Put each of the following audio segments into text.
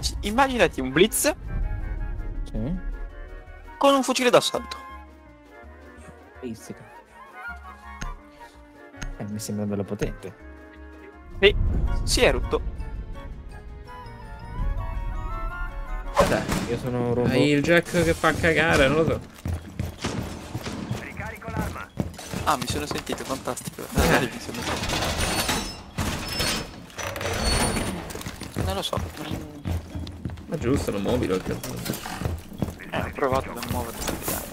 immaginati un blitz Sì. con un fucile d'assalto. Istica. Mi sembra bello potente. E si è rotto. Dai, io sono un robot. Hai il jack che fa cagare, non lo so. Ricarico l'arma. Ah, mi sono sentito, fantastico. Dai, mi sono sentito. Non lo so. Ma giusto, lo mobile il cazzo. Ho provato a muoverlo.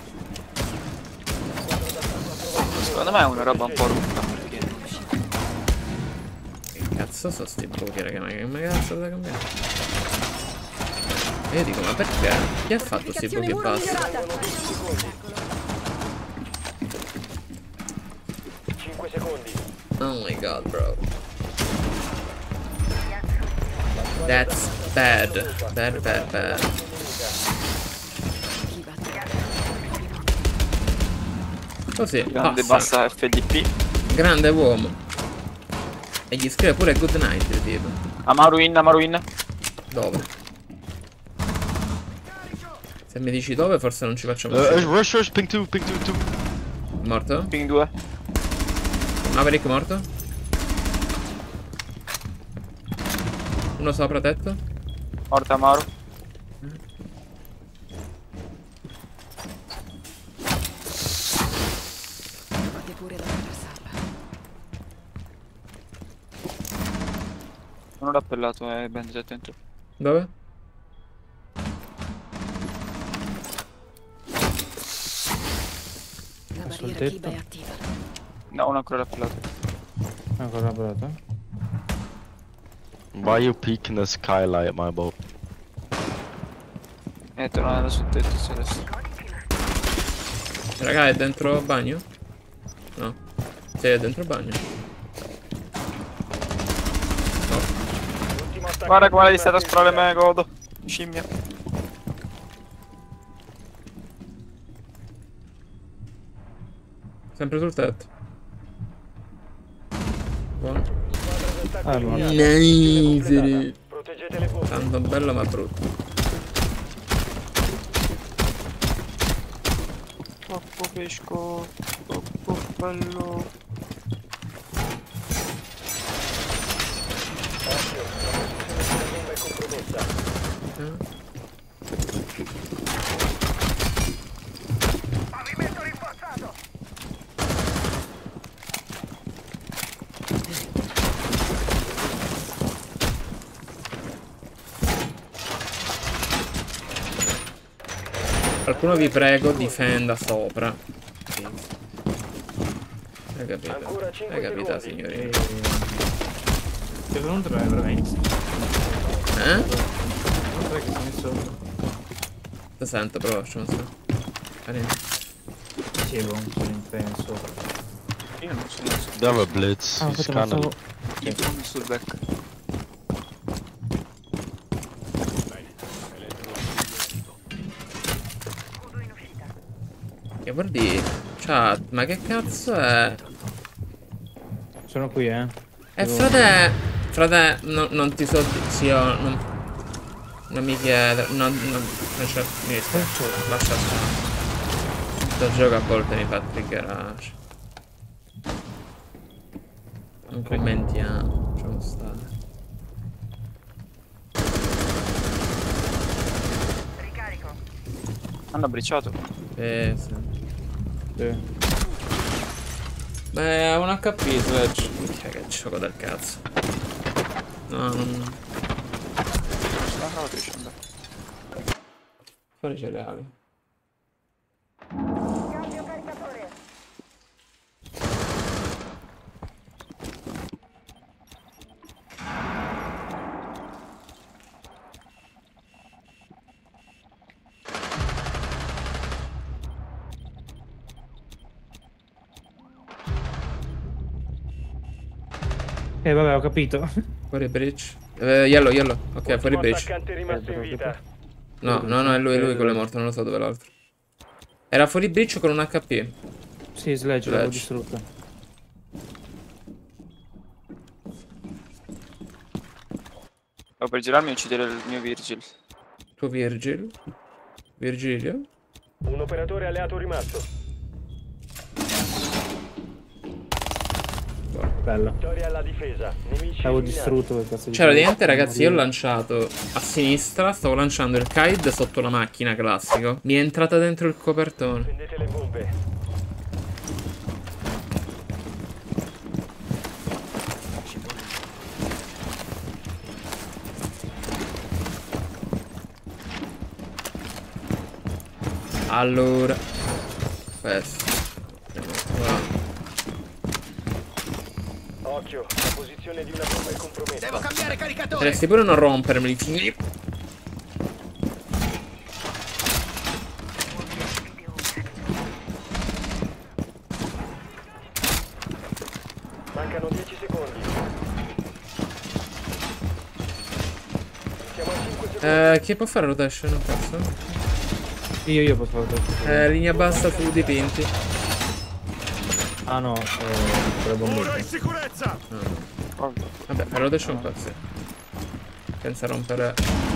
Secondo me è una roba un po' rutta. Perché... Che cazzo sono sti poker che ma cazzo da cambiare? E io dico, ma perché? Chi ha fatto sti pochi bassi? 5 secondi. Oh my god, bro. That's bad. Bad, bad, bad. Così, Grande passa. bassa FDP. Grande uomo. E gli scrive pure good night, tipo. Amaru in. Dove? Se mi dici dove, forse non ci facciamo Rush, ping 2. Morto? Ping 2. Maverick morto? Uno sopra tetto? Morta Amaru. Non l'ho appellato, Benji, attento. Dove? La Sul barriera tetto? Kiba è attiva. No, non ancora appellato. Ancora provato? Why you peeking the skylight, my boy? Tornare sul tetto adesso. Raga, è dentro bagno? No. Sì, è dentro bagno. Ultimo attacco. Guarda come l'hai stata sprole me, godo. Scimmia. Sempre sul tetto. Buono. Allora. Nice. Proteggete le bombe. Tanto bello ma brutto. Troppo pesco. Troppo bello. Occhio, la bomba è compromessa. Pavimento rinforzato. Qualcuno vi prego difenda sopra. Hai capito? Ancora 5 Hai capito, secondi. signorina? Che sono tre, veramente. Eh? Sono tre che sono sopra. Lo sento, però lasciamo stare. Carino. Dicevo, sono in tre sopra. Io non sono su. They have a blitz. Ah, He's aspetta, kinda... ma Io sono sul back. Che vuol dire? Chat, ma che cazzo è? sono qui, Frate, non ti so sì, io non mi chiedere, non c'è niente. Lascia stare. Questo gioco a volte mi fa triggerare. Non commentiamo, lasciamo stare. Ricarico. Hanno briciato. Sì. Sì. Beh, è un HP Sledge. Minchia, che gioco del cazzo. No, non... No, riesce ad andare. Fuori i cereali. Cambio caricatore. Vabbè, ho capito. Fuori bridge. Yellow. Ok, fuori Ultimo bridge. attaccante rimasto in vita. No, è lui quello è morto, non lo so dove è l'altro. Era fuori bridge con un HP. Sì, Sledge, l'avevo distrutta. Stavo per girarmi e uccidere il mio Virgil. Tuo Virgil? Virgilio? Un operatore alleato rimasto. Bello. Vittoria alla difesa. Nemici L'avevo eliminati. distrutto quel cazzo di Cioè, praticamente, cosa. ragazzi, io ho lanciato a sinistra, stavo lanciando il kite sotto la macchina, classico. Mi è entrata dentro il copertone. Prendete le bombe. Allora, questo. Andiamo qua. Occhio, la posizione di una bomba è compromessa. Devo cambiare caricatore. Potresti pure non rompermi i figli. Mancano 10 secondi. Siamo a 5 secondi. Chi può fare rotation? Non posso. Io posso fare. Linea bassa su dipinti. Ah no, con le bombette. sicurezza. Vabbè, per rotation qua sì. Senza rompere.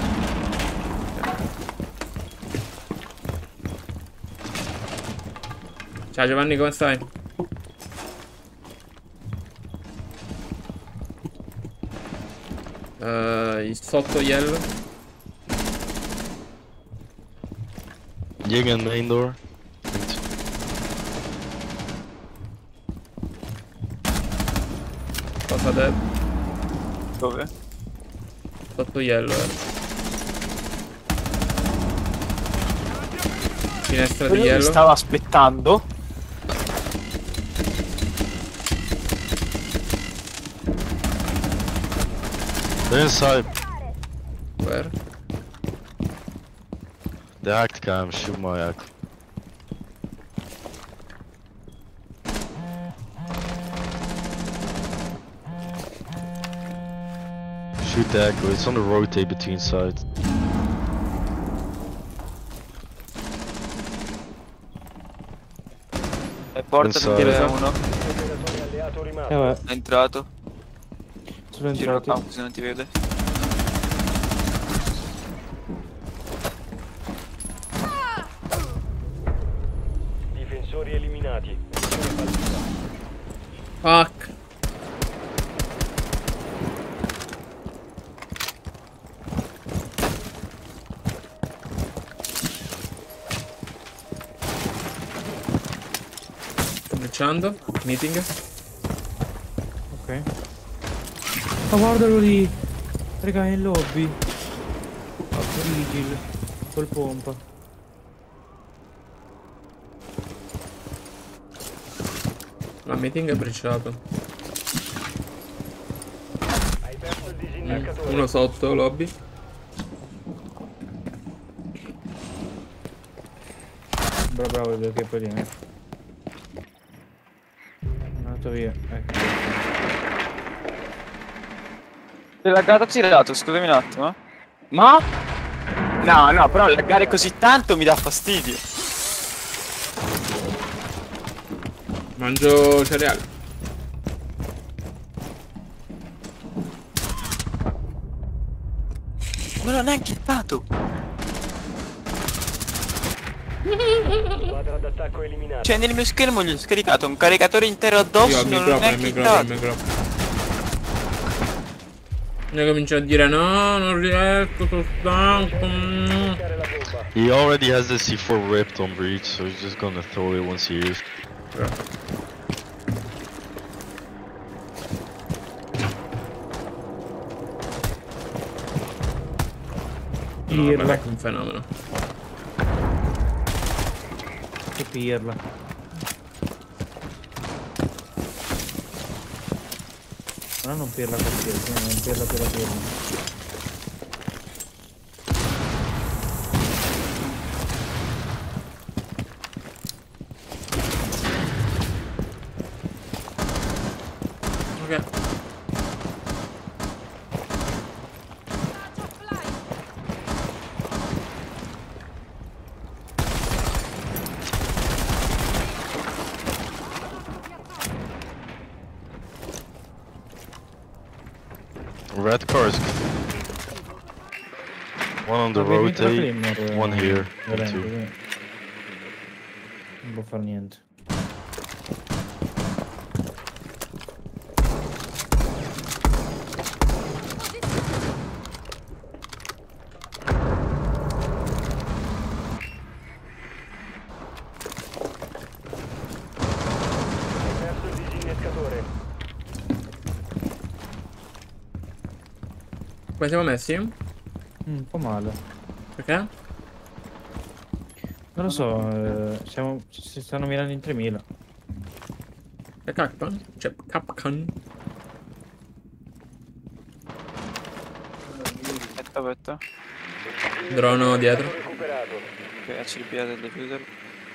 Ciao Giovanni, come stai? Sotto yellow. Jigen main door. Cosa dead? Dove? Sotto yellow. Finestra di Quello mi yellow. stava aspettando. They're inside. Where? The act cam, shoot my act. Shoot the echo, it's on the rotate between sides. E porta Inside. per dire uno. Operatore alleato rimasto. Vabbè, È entrato. sono Giro entrati. campo se non ti vede. Difensori eliminati. Missione fallita. Fuck. Sto bruciando. Meeting. Ok. Ma guardalo lì. Raga, è in lobby. Vigil. Col pompa. La meeting è bruciato. Hai perso il disinnescatore. Uno sotto lobby. Bravo perché poi viene. È andato via. Ecco. È laggato girato, scusami un attimo. Ma? No, però laggare così tanto mi dà fastidio. Mangio cereali. Non ho neanche dato. Squadra d'attacco eliminata. Cioè nel mio schermo gli ho scaricato un caricatore intero addosso. Io al Non l'ho microfono, al neanche microfono, al dato. microfono. Ne comincio a dire no, non riesco, sono stanco. Cercare la bomba. He already has the C4 ripped on breach, so he's just gonna throw it once he hears. No, Pirla. vabbè, un fenomeno. Che pirla. Ma non pirla qualsiasi, non pirla per la pirla. Ok. Red car is One on the Avevi entrato rotate, Claymore, one here, Lorenzo, two. quindi non può fare niente. Hai perso il disinnescatore. Come siamo messi? Un po' male. Perché? Non lo so, si stanno mirando in 3000. È Capcom? Cioè, Capcom? Aspetta. Drono dietro. Recuperato. Ok, HDP del diffuser.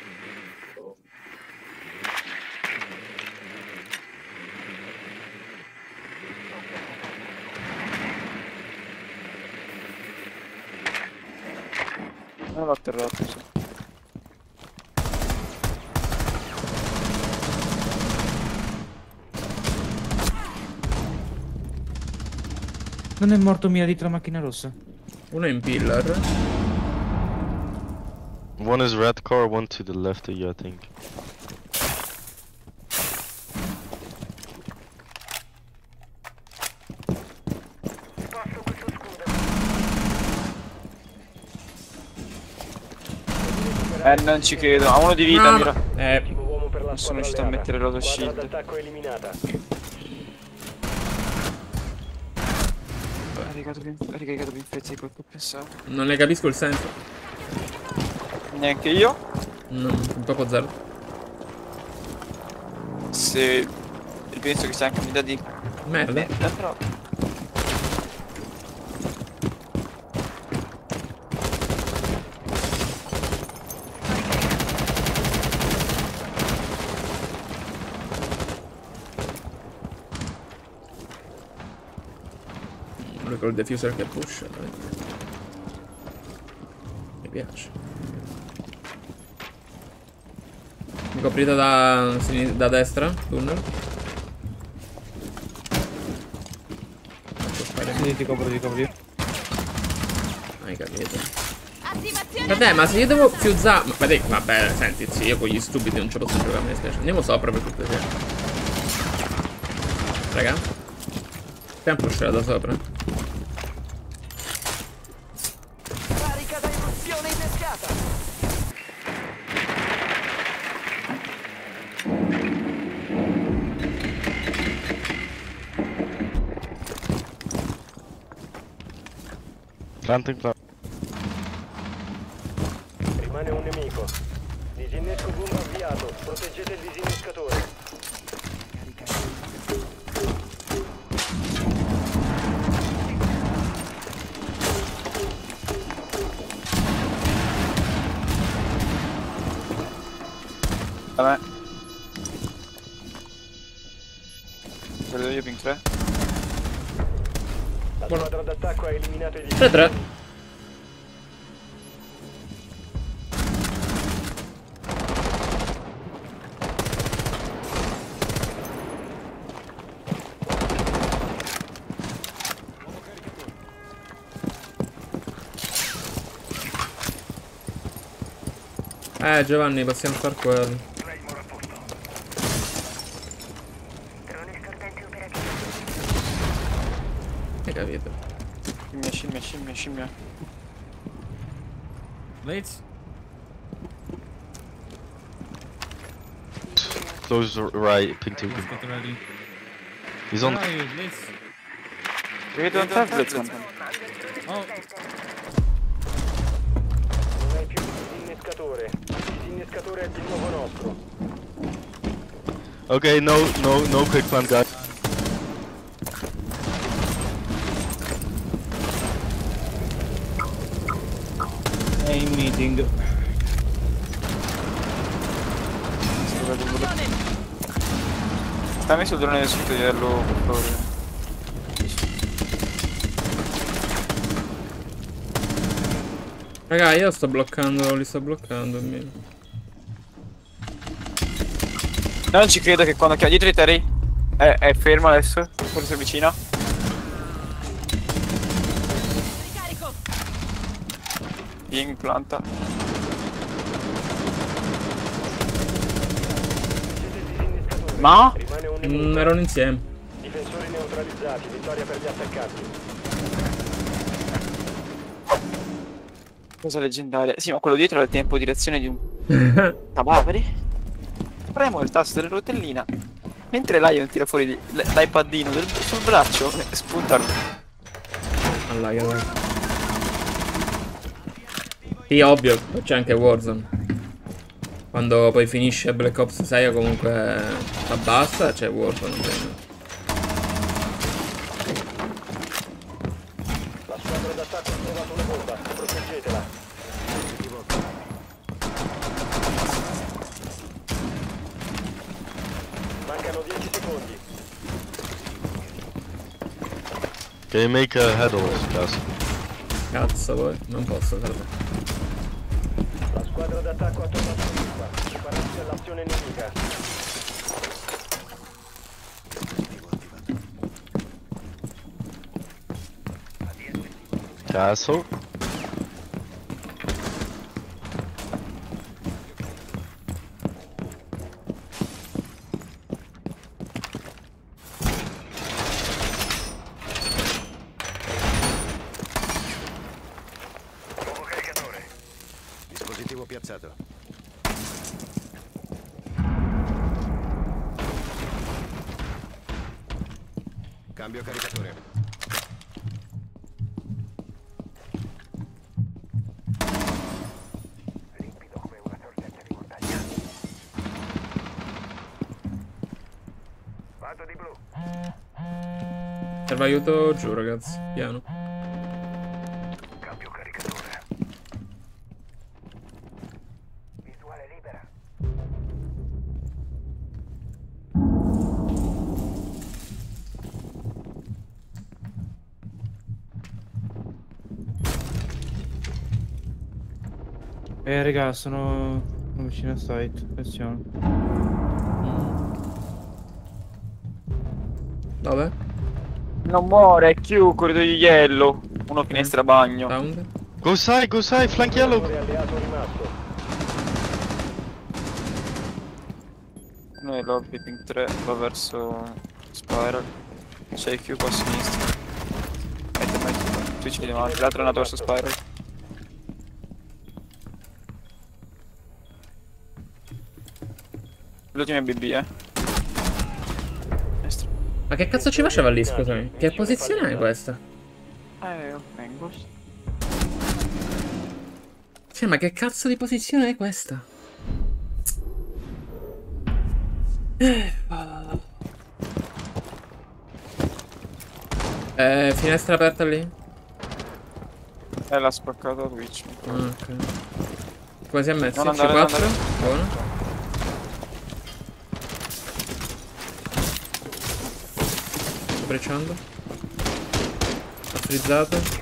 Non l'ho atterrato, sì. Non è morto Mira dietro la macchina rossa? Uno in pillar. One is red car, one to the left of you, I think. Non ci credo, ha uno di vita, No, mira. Ultimo uomo per la Non sono squadra riuscito a alleata. mettere l'auto Squadra shield. d'attacco eliminata. Ha ricaricato più in fretta di quel che pensavo. Non ne capisco il senso. Neanche io. Proprio zero. Se... penso che sia anche un'idea di... Merda. però... Lui col diffuser che push. Mi piace. Mi coprite da destra? Tunnel? Sì, ti copro, ti copro io. Hai capito. Vabbè, ma se io devo fiuzzare... Vabbè, senti, sì, io con gli stupidi non ce posso giocare a me stesso. Andiamo sopra per tutte le... Raga. Abbiamo pushato da sopra. Carica da eruzione innescata. Planting, plant. Rimane un nemico. Disinnesco boom avviato. Proteggete il disinnescatore. Vabbè. Vedo io ping 3. La squadra d'attacco ha eliminato i 3-3. Giovanni, possiamo far quello. Hai capito? Scimmia. Blades? Close right, pin 2. He's on. Blades. Vedo un tablet. Oh, Non hai più il disinnescatore. Il disinnescatore è di nuovo nostro. Okay, no quick plant, guys. è in meeting. Stai messo il drone del sottoiello, per favore. Raga, io sto bloccando, li sto bloccando. Non ci credo che quando chiama dietro di Terry è fermo adesso, forse vicino. Ping, planta. Siete il disinnescatore. Ma? Rimane un nemico. Erano insieme. Difensori neutralizzati, vittoria per gli attaccanti. Cosa leggendaria. Sì, ma quello dietro è il tempo di reazione di un cadavere. Premo il tasto della rotellina. Mentre Lion tira fuori l'iPadino sul braccio e spunta. Allora, sì, ovvio, c'è anche Warzone. Quando poi finisce Black Ops 6 o comunque abbassa, c'è Warzone. La squadra d'attacco ha trovato una bomba, proteggetela. Mancano 10 secondi. Can you make a headless, Gus? Cazzo poi, non posso farlo. La squadra d'attacco ha trovato una bomba. Prepararsi all'azione nemica. Castle? Nuovo caricatore. Dispositivo piazzato. Cambio caricatore. Limpido come una sorgente di montagna. Vado di blu. Serve aiuto giù, ragazzi. Piano. Cambio caricatore. Visuale libera. Raga, sono vicino a site. Attenzione. Dove? Non muore, Q, corridoio yellow. Uno finestra bagno. Round? Go side, flank yellow! Giocatore alleato rimasto. Uno è lobby, ping 3, va verso Spiral. C'è Q qua a sinistra. Metti, tu ci vedi avanti, l'altro è andato verso Spiral. L'ultimo è BB, Destra. Ma che cazzo ci faceva lì, scusami? Che posizione è questa? Vengo. Cioè, ma che cazzo di posizione è questa? Finestra aperta lì? L'ha spaccato Twitch. Ah, ok. Come si è messo? Non andare, C4? non Buono. Sto brecciando. Ho frizzato.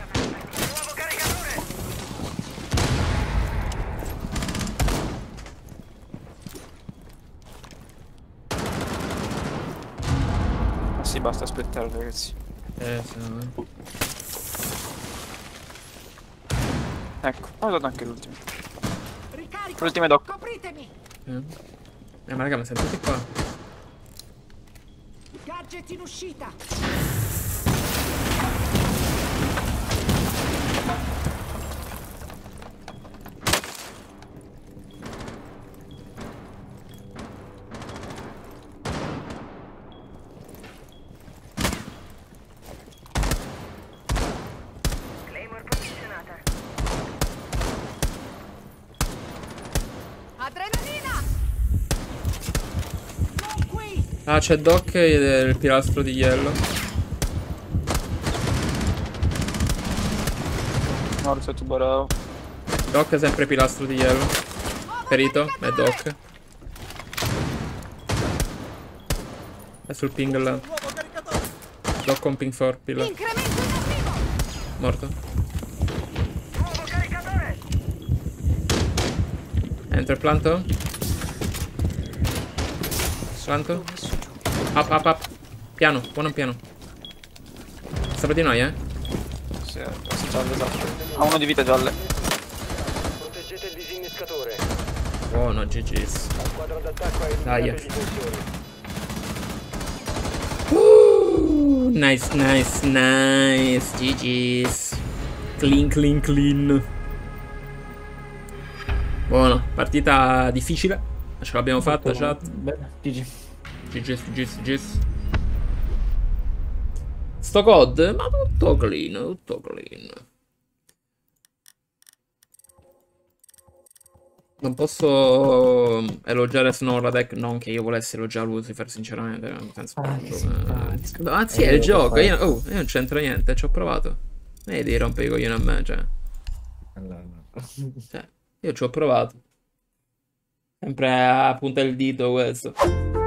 Ma sì, basta aspettare, ragazzi. Sì, no. Ecco, ho dato anche l'ultimo. L'ultimo è doc. Copritemi! Ma raga, ma sentite qua. Gadget in uscita! Claymore posizionata. Adrenalina! Non qui! Ah, c'è Doc ed è il pilastro di Yellow. Morto tu bravo. Doc è sempre pilastro di Yellow. Ferito, è Doc. È sul ping là. Doc con ping 4, pillar. Incremento in arrivo! Morto. Nuovo caricatore! Entra il planto. Planto. Up. Piano, buono piano. Sopra di noi, Sì, gialle, esatto. Ha uno di vita gialle. disinnescatore. Buono, GG's. La squadra d'attacco ha Dai. eliminato i difensori. Nice, nice, nice. GG's. Clean, clean, clean. Buono, partita difficile. Ma ce l'abbiamo fatta, chat. Bene, GG. GG's, GG's, GG's. Sto COD? Ma tutto clean, tutto clean. Non posso elogiare Snorladeck, non che io volessi elogiare Lucifer, sinceramente. Non penso Anzi, è il gioco. Io non c'entro niente, ci ho provato. Vedi, rompe i coglioni a me, cioè. Io ci ho provato. Sempre a punta il dito questo.